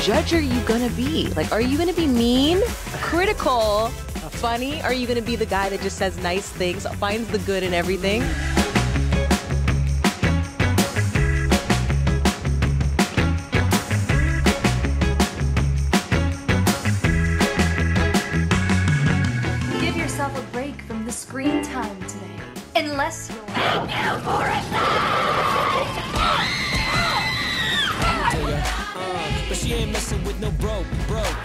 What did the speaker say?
judge are you gonna be? Like, are you gonna be mean, critical, funny? Are you gonna be the guy that just says nice things, finds the good in everything? Give yourself a break from the screen time today. Unless you're but she ain't messing with no broke.